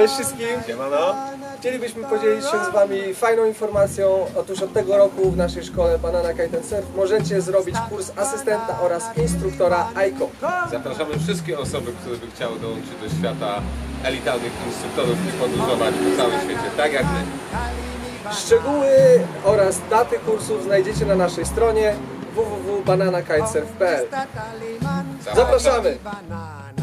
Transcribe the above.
Cześć wszystkim! Siemano. Chcielibyśmy podzielić się z Wami fajną informacją. Otóż od tego roku w naszej szkole Banana Kite and Surf możecie zrobić kurs asystenta oraz instruktora AICO. Zapraszamy wszystkie osoby, które by chciały dołączyć do świata elitarnych instruktorów i podróżować po całym świecie, tak jak my. Szczegóły oraz daty kursów znajdziecie na naszej stronie www.bananakitesurf.pl. Zapraszamy!